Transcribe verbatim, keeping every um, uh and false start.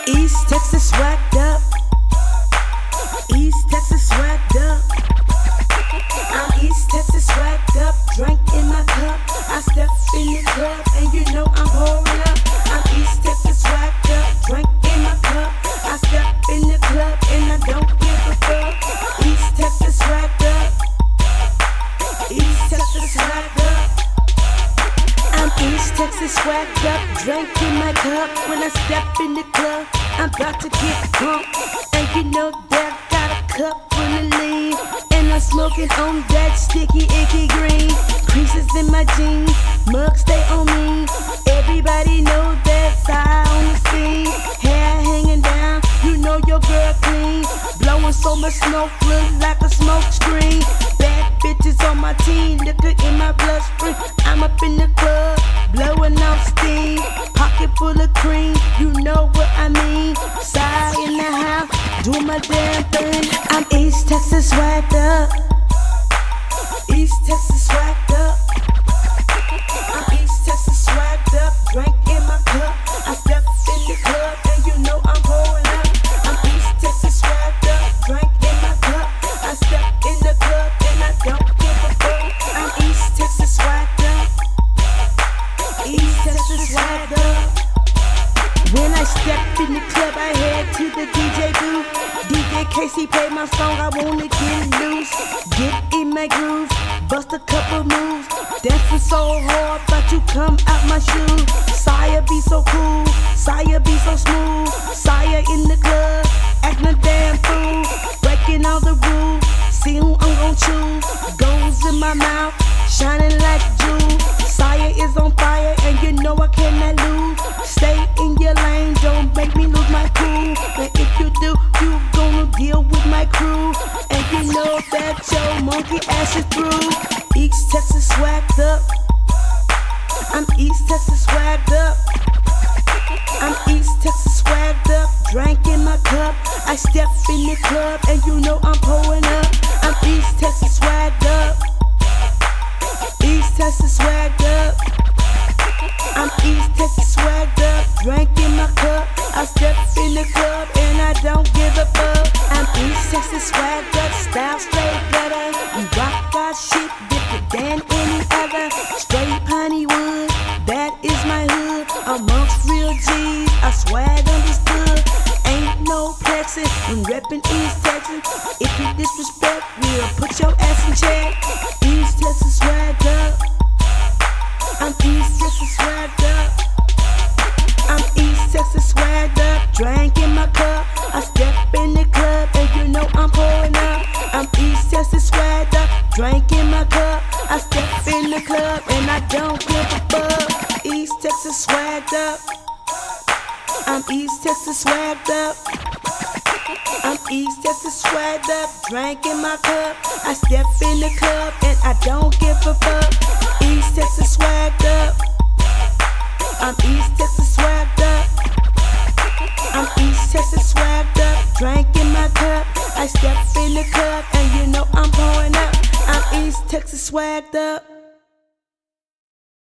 East Texas swagged up. East Texas swagged up. I'm East Texas swagged up. Drink in my cup. I step in the club and you know I'm pouring up. I'm East Texas swagged up. Drink in my cup. I step in the club and I don't give a fuck. East Texas swagged up. East Texas swagged up. I'm East Texas swagged up. Drink in my cup. When I step in the club, I'm about to get drunk. And you know that I got a cup full of lean. And I'm smoking on that sticky, icky green. Creases in my jeans, mugs stay on me. Everybody know that's I on the scene. Hair hanging down, you know your girl clean. Blowing so much smoke, look like a smoke screen. Bad bitches on my team, liquor in my bloodstream. I'm up in the club, blowing off steam. Pocket full of cream, you know what I mean. Side in the house, do my damn thing. I'm East Texas swagged up. East Texas swagged up. I'm East Texas swagged up. Drink in my cup. I step in the club and you know I'm pouring up. I'm East Texas swagged up. Drink in my cup. I step in the club and I don't give a fuck. I'm East Texas swagged up. East Texas swagged up. When I step in the club, I head to the D J booth. D J Casey play my song, I wanna get loose. Get in my groove, bust a couple moves. Dancing so hard, but you come out my shoes. Sire be so cool, Sire be so smooth. Sire in the club, acting a damn fool. Breaking all the rules, see who I'm gon' choose. Goes in my mouth, shining like jewels. Sire is on fire, and you know I cannot lose. Stay in your lane, don't make me lose my cool. And if you do, you gonna deal with my crew. And you know that your monkey ass is through. East Texas swagged up. I'm East Texas swagged up. I'm East Texas swagged up. Drank in my cup. I step in the club and you know I'm pouring up. I'm East Texas swagged up. East Texas swagged up. I'm East Texas swagged up. Drank in my cup. I step in the club and I don't give a fuck. I'm East Texas swagged up. Style straight gutter. We rock our shit different than any other. Straight Honeywood, that is my hood. Amongst real G's, I swag understood. Ain't no plexing when reppin' East Texas. If you disrespect, we'll put your ass in check. East Texas swagged up. I'm East Texas swagged up. I'm East Texas swagged up. Drank in my cup. I step in the club and you know I'm pouring up. I'm East Texas swagged up. Drank in my cup. I step in the club and I don't give a fuck. East Texas swagged up. I'm East Texas swagged up. I'm East Texas swagged up. Drank in my cup. I step in the club and I don't give a fuck. East Texas swagged up. I'm East Texas swagged up. I'm East Texas swagged up. Drank in my cup. I step in the club and you know I'm pouring up. I'm East Texas swagged up.